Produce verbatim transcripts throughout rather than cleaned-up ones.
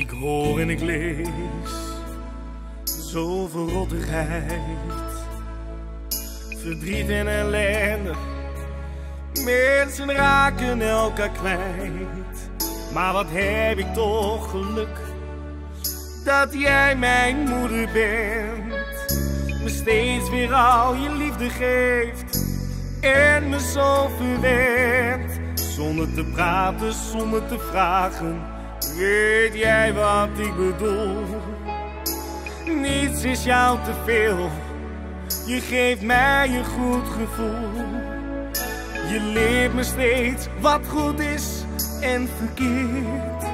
Ik hoor en ik lees zoveel rottigheid, verdriet en ellende. Mensen raken elkaar kwijt. Maar wat heb ik toch geluk dat jij mijn moeder bent, me steeds weer al je liefde geeft en me zo verwent. Zonder te praten, zonder te vragen, weet jij wat ik bedoel? Niets is jou te veel, je geeft mij een goed gevoel. Je leert me steeds wat goed is en verkeerd.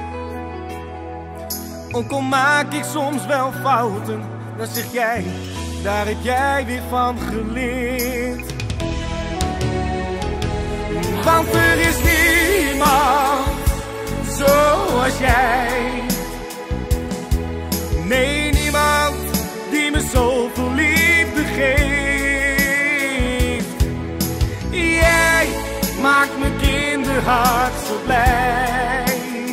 Ook al maak ik soms wel fouten, dan zeg jij, daar heb jij weer van geleerd. Want er is niemand zoals jij. Nee, niemand die me zoveel liefde geeft. Jij maakt mijn kinderhart zo blij.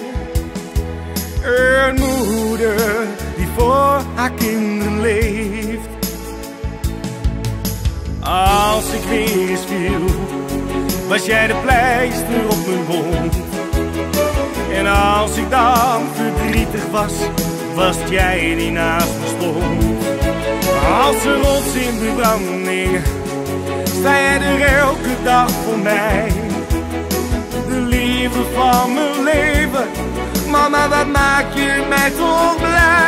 Een moeder die voor haar kinderen leeft. Als ik weer eens viel, was jij de pleister op mijn wond. En als ik dan verdrietig was, was het jij die naast me stond. Als een rots in de branding, sta jij er elke dag voor mij. De liefde van mijn leven, mama, wat maak je mij toch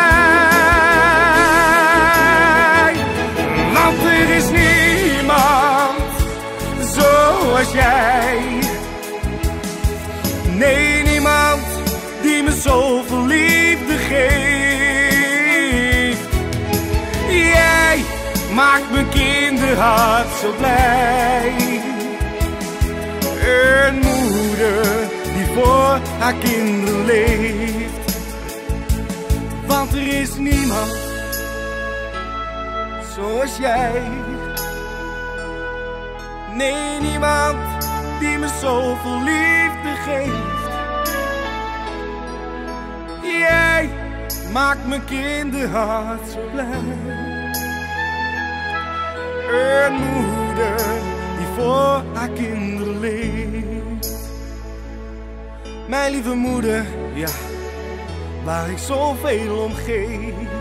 blij. Want er is niemand zoals jij. Nee, niemand die me zoveel liefde geeft. Jij maakt mijn kinderhart zo blij. Een moeder die voor haar kinderen leeft. Want er is niemand zoals jij. Nee, niemand die me zoveel liefde geeft. Jij maakt mijn kinderhart zo blij. Een moeder die voor haar kinderen leeft. Mijn lieve moeder, ja, waar ik zoveel om geef.